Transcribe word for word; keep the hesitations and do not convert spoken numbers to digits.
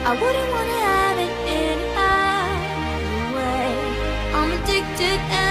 I wouldn't wanna have it any other way. I'm addicted